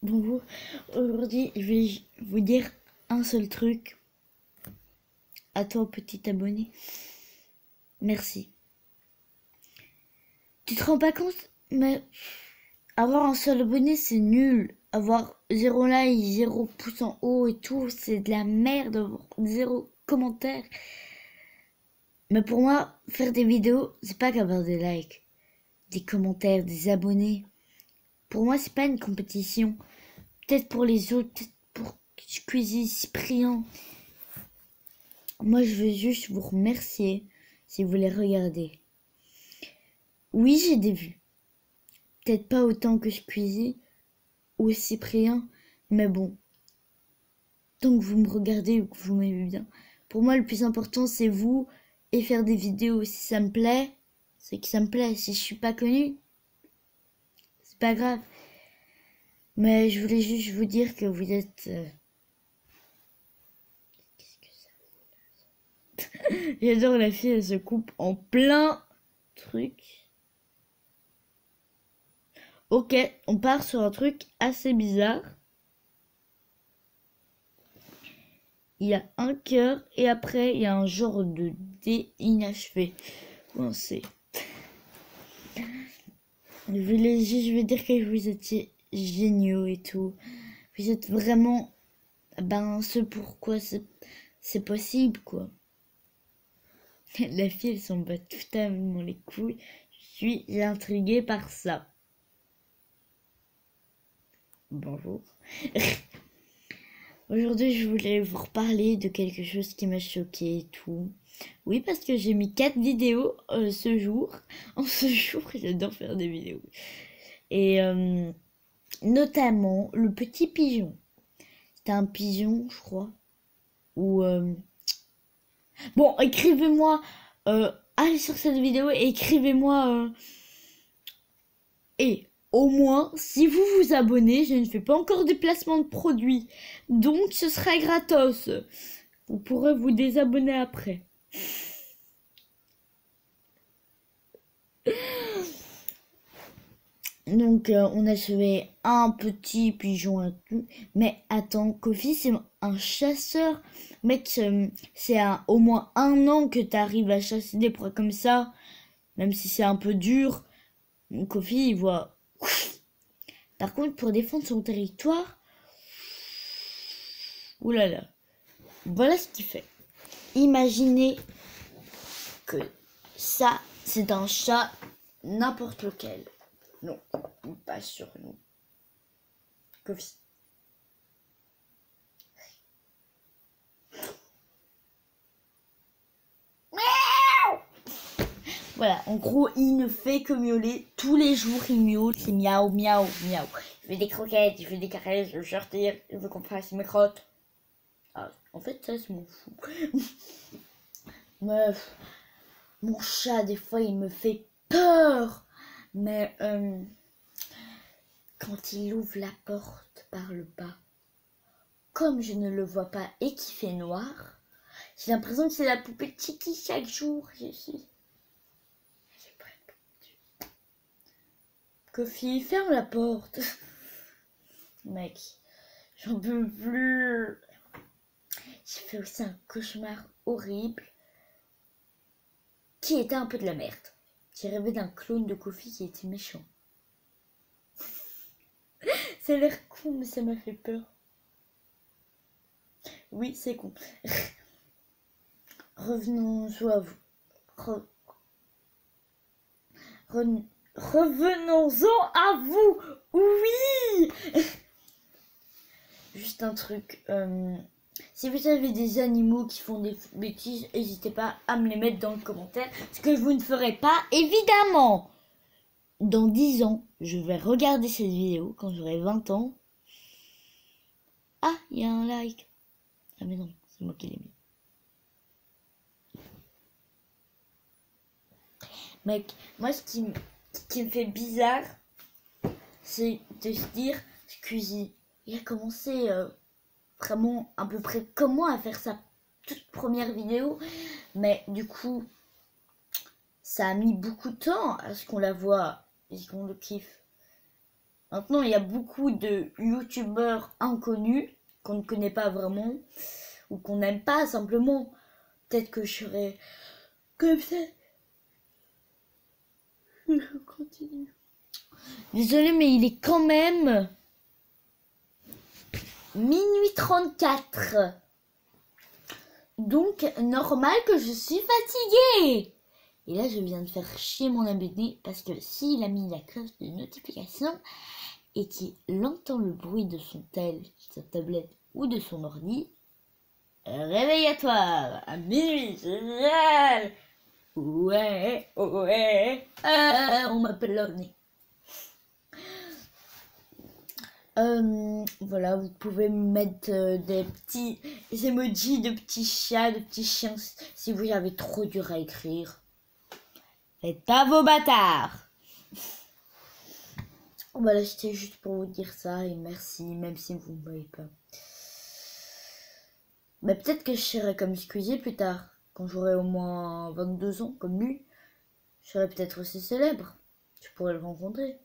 Bonjour, aujourd'hui je vais vous dire un seul truc. À toi petit abonné, merci. Tu te rends pas compte, mais avoir un seul abonné c'est nul. Avoir 0 like, 0 pouce en haut et tout, c'est de la merde. Avoir 0 commentaire. Mais pour moi, faire des vidéos, c'est pas qu'avoir des likes, des commentaires, des abonnés. Pour moi, c'est pas une compétition. Peut-être pour les autres, peut-être pour Squeezie, Cyprien. Moi, je veux juste vous remercier si vous les regardez. Oui, j'ai des vues. Peut-être pas autant que Squeezie ou Cyprien, mais bon. Tant que vous me regardez ou que vous m'aimez bien. Pour moi, le plus important, c'est vous et faire des vidéos. Si ça me plaît, c'est que ça me plaît. Si je suis pas connue, c'est pas grave. Mais je voulais juste vous dire que vous êtes... Qu'est-ce que ça? J'adore la fille, elle se coupe en plein truc. Ok, on part sur un truc assez bizarre. Il y a un cœur et après il y a un genre de dé inachevé. Bon, c'est... Je vais dire que vous étiez géniaux et tout. Vous êtes vraiment... Ben, ce pourquoi c'est possible, quoi. La fille, elle s'en bat totalement les couilles. Je suis intriguée par ça. Bonjour. Aujourd'hui, je voulais vous reparler de quelque chose qui m'a choqué et tout. Oui, parce que j'ai mis 4 vidéos ce jour. En ce jour, j'adore faire des vidéos. Et notamment le petit pigeon. C'était un pigeon, je crois. Ou bon, écrivez-moi. Allez sur cette vidéo et écrivez-moi. Et au moins, si vous vous abonnez, je ne fais pas encore de placement de produits. Donc, ce sera gratos. Vous pourrez vous désabonner après. Donc, on a sauvé un petit pigeon et tout. Mais attends, Kofi, c'est un chasseur. Mec, c'est au moins 1 an que tu arrives à chasser des proies comme ça. Même si c'est un peu dur. Kofi, il voit. Par contre, pour défendre son territoire. Oulala. Voilà ce qu'il fait. Imaginez que ça, c'est un chat n'importe lequel. Non, pas sur nous. Kofi. Voilà, en gros, il ne fait que miauler. Tous les jours, il miaule. C'est miaou, miaou, miaou. Je veux des croquettes, je veux des caresses, je veux sortir, je veux qu'on fasse mes crottes. Ah, en fait, ça, c'est mon fou. Meuf, mon chat, des fois, il me fait peur. Mais quand il ouvre la porte par le bas, comme je ne le vois pas et qu'il fait noir, j'ai l'impression que c'est la poupée de Titi chaque jour. Kofi, ferme la porte. Mec, j'en peux plus. J'ai fait aussi un cauchemar horrible qui était un peu de la merde. J'ai rêvé d'un clone de Kofi qui était méchant. Ça a l'air con, mais ça m'a fait peur. Oui, c'est con. Revenons-en à vous. Revenons-en à vous. Oui. Juste un truc. Si vous avez des animaux qui font des bêtises, n'hésitez pas à me les mettre dans le commentaire. Ce que vous ne ferez pas, évidemment. Dans 10 ans, je vais regarder cette vidéo quand j'aurai 20 ans. Ah, il y a un like. Ah mais non, c'est moi qui l'ai mis. Mec, moi ce qui me fait bizarre, c'est de se dire, Squeezie, il a commencé vraiment à peu près comme moi à faire sa toute première vidéo. Mais du coup, ça a mis beaucoup de temps à ce qu'on la voit et qu'on le kiffe. Maintenant, il y a beaucoup de youtubeurs inconnus qu'on ne connaît pas vraiment ou qu'on n'aime pas simplement. Peut-être que je serais comme ça. Je continue. Désolée, mais il est quand même minuit 34. Donc, normal que je suis fatiguée. Et là, je viens de faire chier mon abonné parce que s'il a mis la cloche de notification et qu'il entend le bruit de son tel, sa tablette ou de son ordi, réveille-toi à minuit, génial. Ouais, ouais, on m'appelle l'ordi. Voilà, vous pouvez mettre des petits emojis de petits chats, de petits chiens si vous avez trop dur à écrire. Faites pas vos bâtards. Voilà, c'était juste pour vous dire ça et merci, même si vous ne me voyez pas. Mais peut-être que je serai comme Squeezie plus tard, quand j'aurai au moins 22 ans, comme lui. Je serai peut-être aussi célèbre. Je pourrais le rencontrer.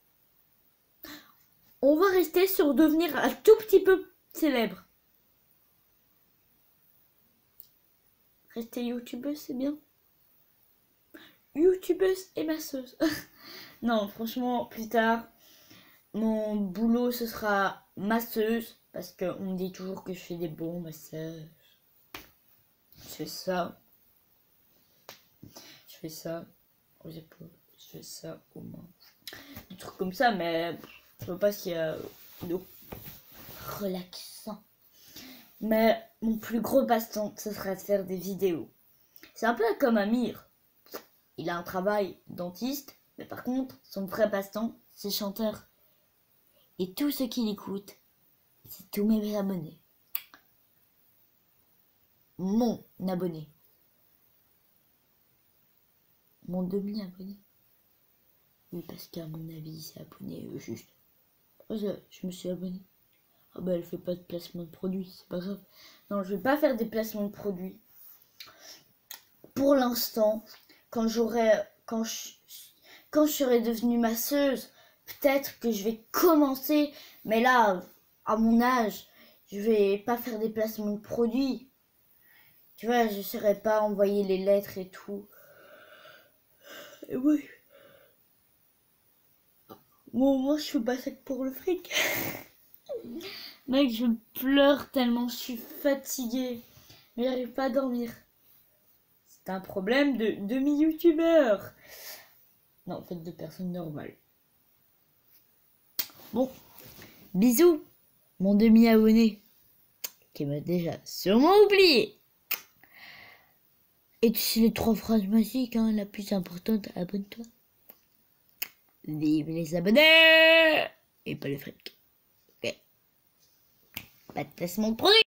On va rester sur devenir un tout petit peu célèbre. Rester youtubeuse, c'est bien. Youtubeuse et masseuse. Non, franchement, plus tard, mon boulot, ce sera masseuse. Parce qu'on me dit toujours que je fais des bons massages. Je fais ça. Je fais ça aux épaules. Je fais ça aux mains. Des trucs comme ça, mais je sais pas s'il y a de relaxant. Mais mon plus gros passe-temps, ce sera de faire des vidéos. C'est un peu comme Amir. Il a un travail dentiste, mais par contre, son vrai passe-temps, c'est chanteur. Et tout ce qu'il écoute, c'est tous mes abonnés. Mon abonné. Mon demi-abonné. Oui, parce qu'à mon avis, il s'est abonné juste. Je me suis abonné. Ah bah elle fait pas de placement de produit, c'est pas grave. Non, je vais pas faire des placements de produits. Pour l'instant, quand je serai devenue masseuse, peut-être que je vais commencer. Mais là, à mon âge, je vais pas faire des placements de produits. Tu vois, je saurais pas envoyer les lettres et tout. Et oui. Bon, moi, je fais pas ça pour le fric. Mec, je pleure tellement je suis fatiguée. Mais j'arrive pas à dormir. C'est un problème de demi-youtubeur. Non, en fait, de personnes normales. Bon, bisous, mon demi-abonné, qui m'a déjà sûrement oublié. Et tu sais les 3 phrases magiques, hein, la plus importante, abonne-toi. Vive les abonnés et pas le fric. Ok. Pas de placement de produit.